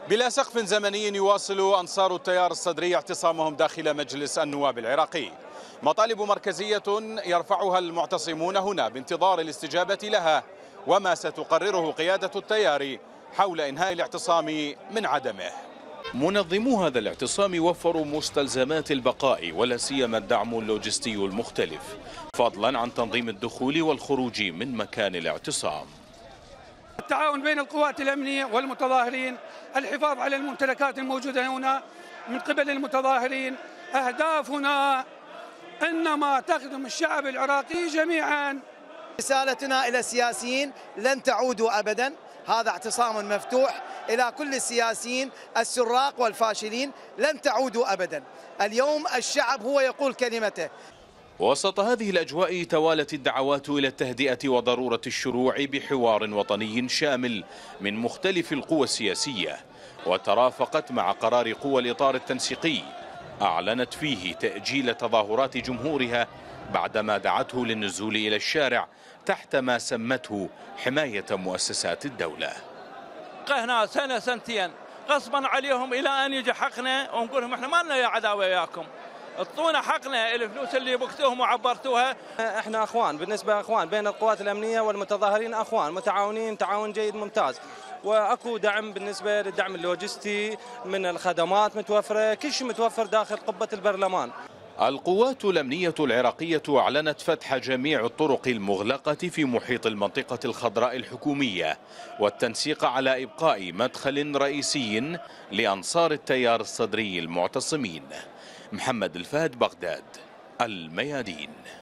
بلا سقف زمني يواصل أنصار التيار الصدري اعتصامهم داخل مجلس النواب العراقي. مطالب مركزية يرفعها المعتصمون هنا بانتظار الاستجابة لها وما ستقرره قيادة التيار حول إنهاء الاعتصام من عدمه. منظمو هذا الاعتصام وفروا مستلزمات البقاء ولا سيما الدعم اللوجستي المختلف، فضلا عن تنظيم الدخول والخروج من مكان الاعتصام. التعاون بين القوات الأمنية والمتظاهرين، الحفاظ على الممتلكات الموجودة هنا من قبل المتظاهرين. أهدافنا إنما تخدم الشعب العراقي جميعا. رسالتنا إلى السياسيين: لن تعودوا أبدا، هذا اعتصام مفتوح إلى كل السياسيين السراق والفاشلين، لن تعودوا أبدا. اليوم الشعب هو يقول كلمته. وسط هذه الأجواء توالت الدعوات إلى التهدئة وضرورة الشروع بحوار وطني شامل من مختلف القوى السياسية، وترافقت مع قرار قوى الإطار التنسيقي أعلنت فيه تأجيل تظاهرات جمهورها بعدما دعته للنزول إلى الشارع تحت ما سمته حماية مؤسسات الدولة. هنا سنة سنتين غصبا عليهم إلى أن يجي حقنا، ونقول لهم احنا ما لنا عداوة وياكم، اعطونا حقنا، الفلوس اللي بكتوهم وعبرتوها. احنا اخوان، بالنسبه اخوان بين القوات الامنيه والمتظاهرين، اخوان متعاونين تعاون جيد ممتاز، واكو دعم بالنسبه للدعم اللوجستي من الخدمات متوفره، كل شيء متوفر داخل قبه البرلمان. القوات الأمنية العراقية أعلنت فتح جميع الطرق المغلقة في محيط المنطقة الخضراء الحكومية والتنسيق على إبقاء مدخل رئيسي لأنصار التيار الصدري المعتصمين. محمد الفهد، بغداد، الميادين.